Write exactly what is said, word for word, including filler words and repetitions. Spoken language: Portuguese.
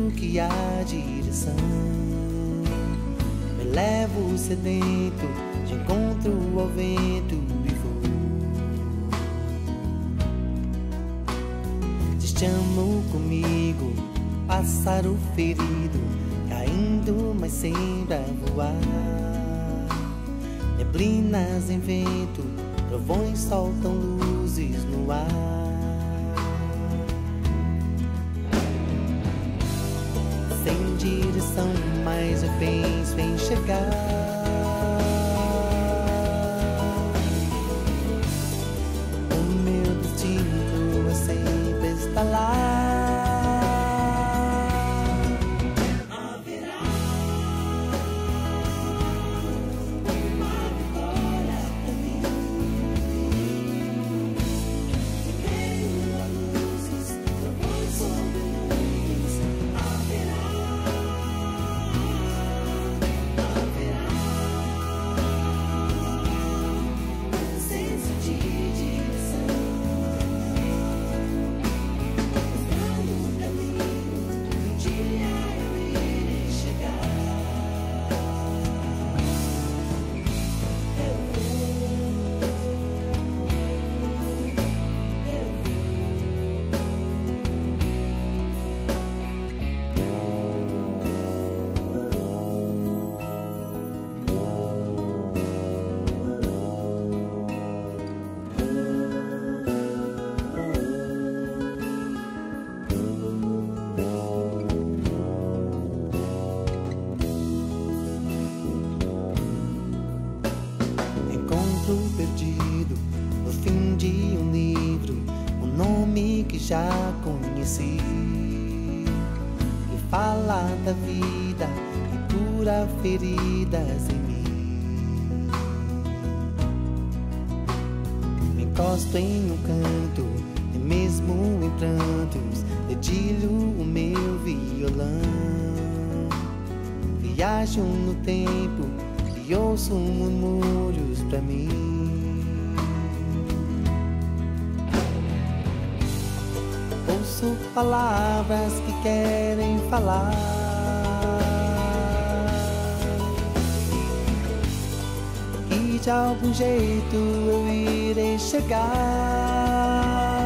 sinto que há direção. Me levo sedento de encontro ao vento e vou. Te amo comigo, pássaro ferido, caindo, mas sempre a voar. Neblinas em vento, trovões soltam luzes no ar. Sem direção, mas eu penso em chegar. O meu destino é sempre estar lá. Perdido no fim de um livro, um nome que já conheci, que fala da vida e cura feridas em mim. Me encosto em um canto e mesmo em prantos dedilho o meu violão. Viajo no tempo e ouço murmúrios pra mim. Ouço palavras que querem falar, e de algum jeito eu irei chegar.